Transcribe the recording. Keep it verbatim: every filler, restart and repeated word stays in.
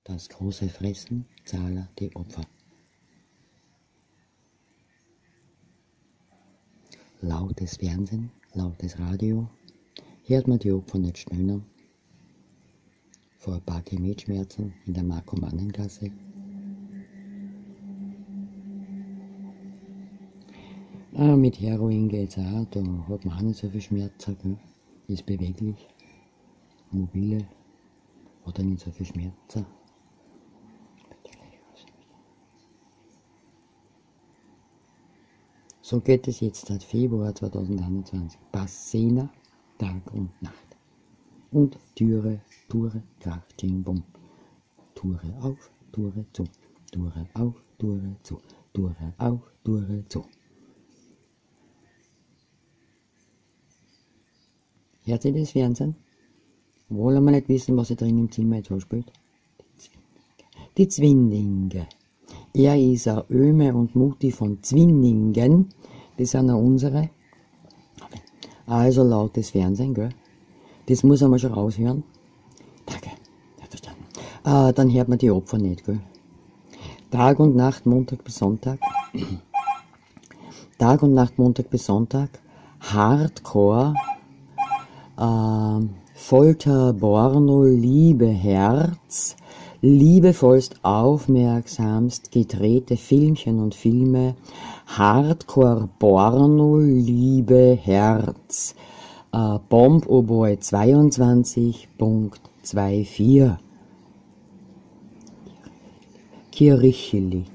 Das große Fressen zahler die Opfer. Lautes Fernsehen, lautes Radio, hört man die Opfer nicht stöhnen. Vor ein paar Gemäßschmerzen in der Marco-Mannen-Gasse. Ah, mit Heroin geht's auch, da hat man auch nicht so viel Schmerzen, gell? Ist beweglich, mobile, hat auch nicht so viel Schmerzen. So geht es jetzt seit Februar zweitausendeinundzwanzig. Passena, Tag und Nacht. Und Türe, Tore, Krach, Ching, Bum. Tore auf, Tore zu. Tore auf, Tore zu. Tore auf, Tore zu. Hört ihr das Fernsehen? Wollen wir nicht wissen, was sie drin im Zimmer jetzt spielt? Die Zwinninge. Er ist eine Öme und Mutti von Zwinningen. Das sind auch unsere. Also lautes Fernsehen, gell? Das muss man schon raushören. Danke, ja, verstanden. Ah, dann hört man die Opfer nicht, gell? Tag und Nacht, Montag bis Sonntag. Tag und Nacht, Montag bis Sonntag. Hardcore. Äh, Folter, Borno, Liebe, Herz. Liebevollst, aufmerksamst gedrehte Filmchen und Filme, Hardcore, Porno, Liebe, Herz, äh, Bomb Oboe zweiundzwanzig Punkt vierundzwanzig. Kirchili.